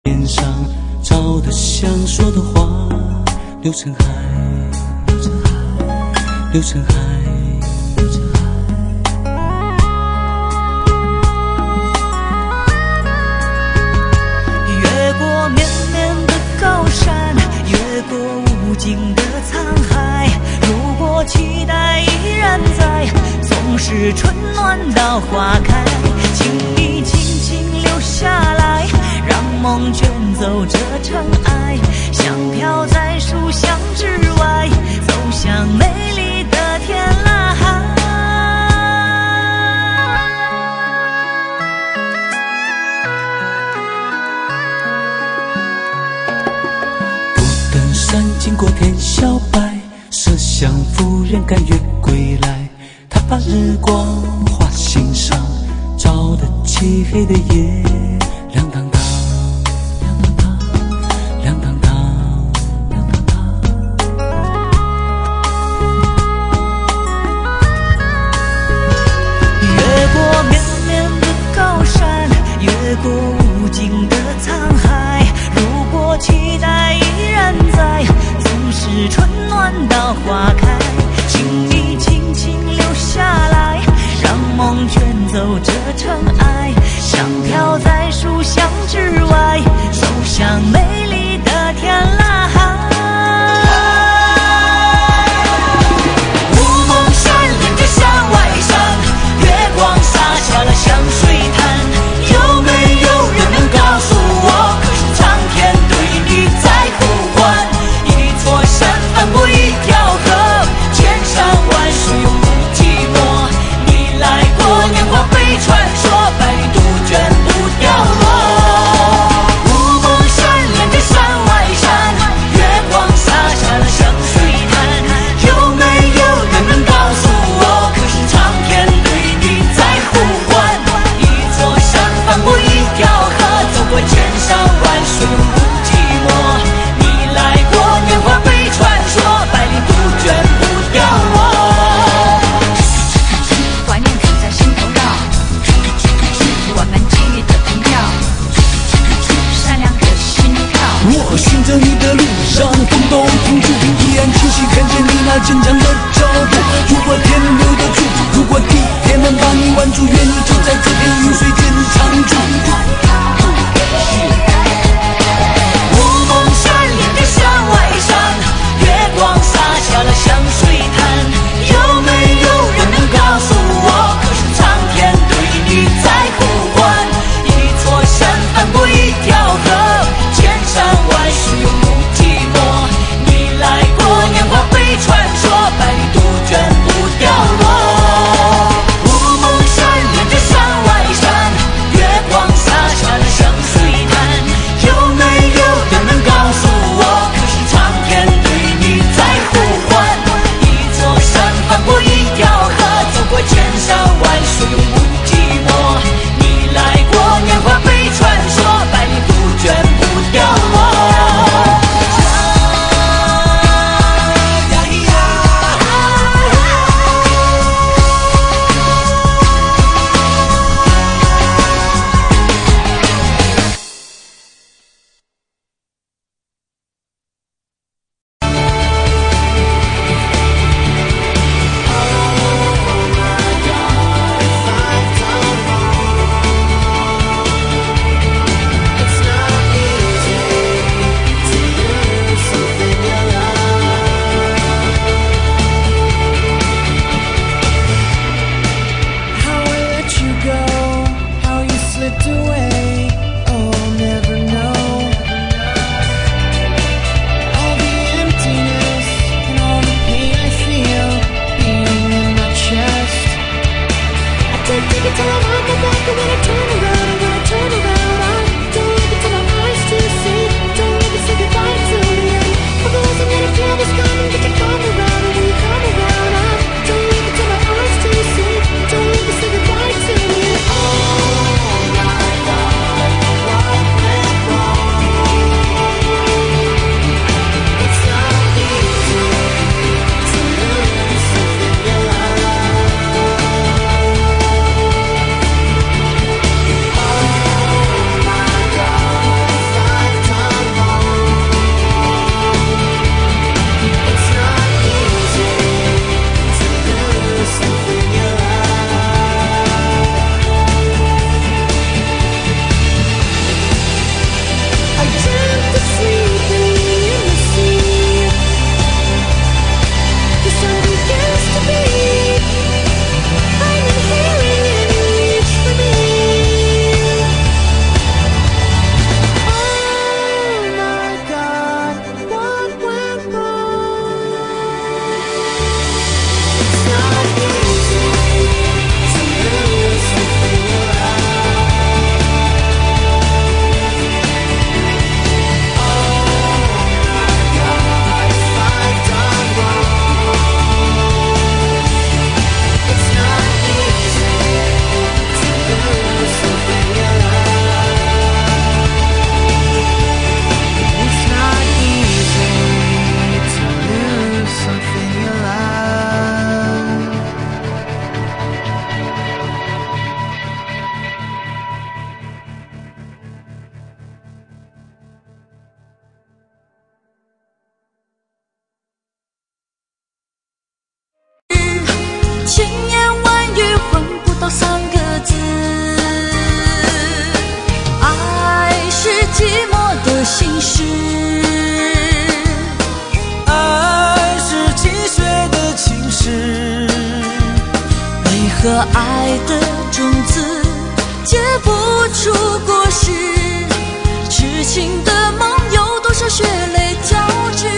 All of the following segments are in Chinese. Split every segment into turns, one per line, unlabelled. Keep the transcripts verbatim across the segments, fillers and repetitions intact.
脸上照得想说的话，流成海，流成海，流成海，流成海。越过绵绵的高山，越过无尽的沧海。如果期待依然在，总是春暖到花开。请你轻轻留下来，让梦卷走这尘埃，像飘在书香之外，走向美丽的天籁。不等山经过天晓白，麝香夫人甘愿归来。她把日光画心上，照得漆黑的夜亮堂堂，亮堂堂，亮堂堂，亮堂堂。越过绵绵的高山，越过无尽的沧海。如果期待依然在，总是春暖到花开。请你轻轻留下来，让梦卷走这尘埃，像飘在书香之外，走向美丽的天籁。雾蒙山连着山外山，月光洒下了香水滩。有没有人能告诉我，可是苍天对你在呼唤？一座山翻过一条河，千山万水永不寂寞。你来过，年华被传说，百里杜鹃不掉落。雾蒙山连着山外山，月光洒下了香水滩。有没有人能告诉我，可是苍天对你在呼唤？一座山翻过一条河，走过千山万水永不寂寞。你来过，年华被传说，百里杜鹃不掉落。
怀念刻在心头绕，万般记忆的频跳，闪亮的心跳。
我寻着你的路上，风都停住，依然清晰看见你那坚强的脚步。如果天留得住，如果地铁能把你挽住，愿你就在这片云水间常驻。雾蒙山连着山外山，月光洒下了香水滩。有没有人能告诉我，可是苍天对你在呼唤？一座山翻过一条河，千山万水永不寂寞。你来过，年华被传说，百里杜鹃不掉落。雾蒙山连着山外山，月光洒下了香水滩。 千言万语换不到三个字。爱是寂寞的心事，
爱是积雪的侵蚀。
为何爱的种子结不出果实？痴情的梦有多少血泪交织？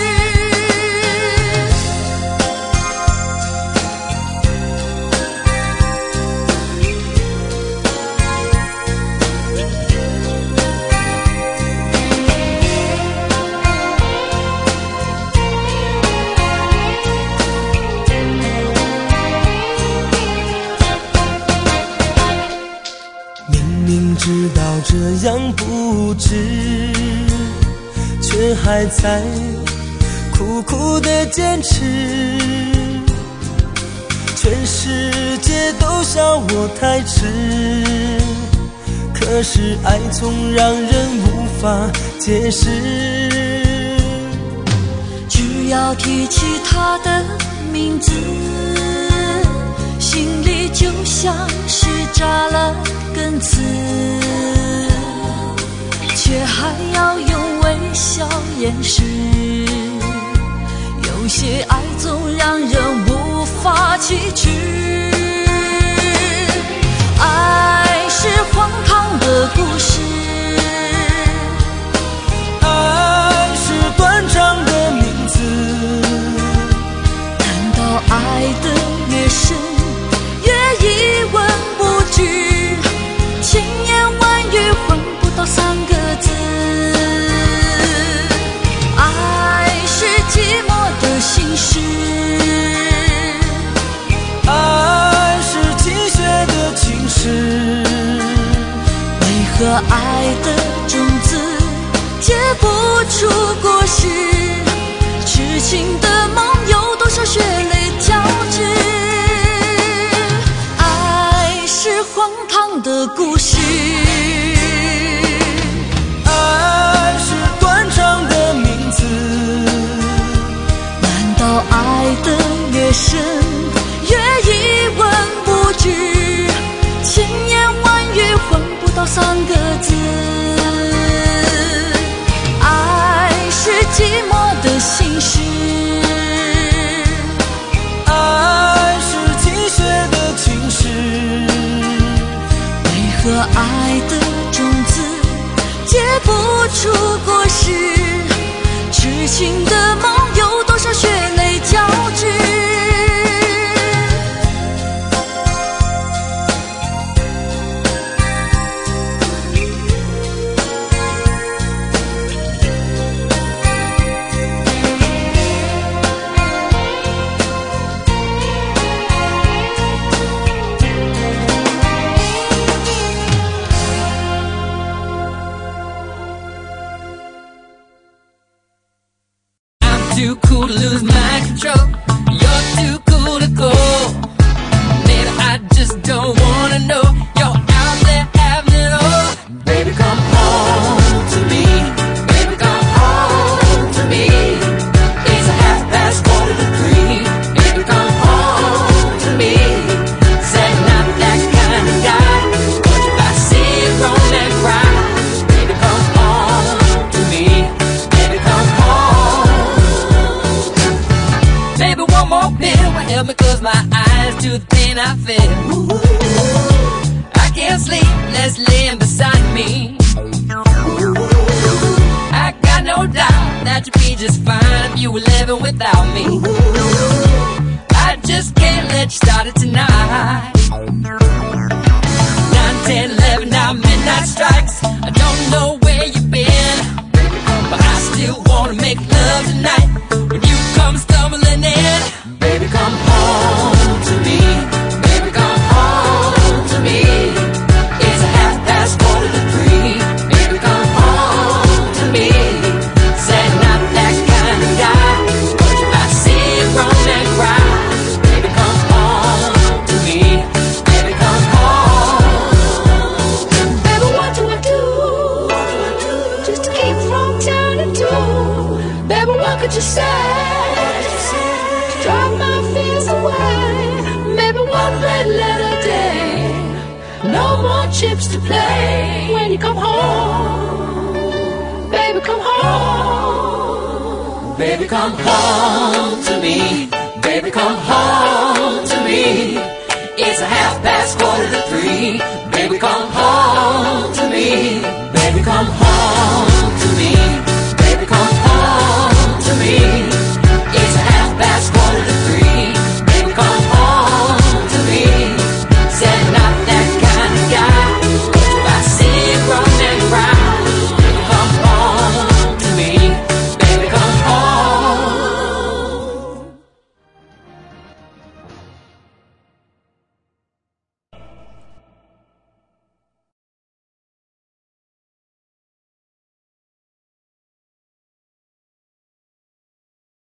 知道这样不值，却还在苦苦的坚持。全世界都笑我太迟，可是爱总让人无法解释。
只要提起他的名字，心里就像是扎了根刺，却还要用微笑掩饰。有些爱总让人无法启齿。爱是荒唐的故事，
爱是断肠的名字。
难道爱的越深越一文不值？千言万语换不到三个字。爱是寂寞的心事，
爱是积雪的侵蚀。
为何爱的种子结不出果实？痴情的梦有多少血泪交织？爱是荒唐的故事，
爱是断肠的名字。
难道爱的越深越一文不值？千言万语换不到三个字。爱是寂寞的心事，
爱是积雪的侵蚀。
为何爱的种子结不出果实？痴情的梦有多少血泪交织？
Too cool to lose my control. You're too cool to go. Maybe I just don't wanna know. You're out there having it all. Baby, come home to me. Baby, come home to me. It's a half past quarter to three. Baby, come home to me. Said not that kind of guy. But if I see you roll and cry, baby, come home to me. Baby, come home. Maybe one more pill will help me close my eyes to the pain I feel. I can't sleep, let's laying beside me. I got no doubt that you'd be just fine if you were living without me. I just can't let you start it tonight. Nine, ten, eleven, now midnight strikes. I don't know where you've been, but I still wanna make love tonight. When you come stumbling in, baby, come home to me. Baby, come home to me. It's a half past quarter to three. Baby, come home to me. Said not that kind of guy, but if I see you roll and cry, baby, come home to me. Baby, come home. Baby, what do I do? Just to keep from turning to. Baby, what could you say? Drive my fears away. No more chips to play. When you come home, baby, come home. Baby, come home to me. Baby, come home to me. It's a half past quarter to three. Baby, come home to me. Baby, come home.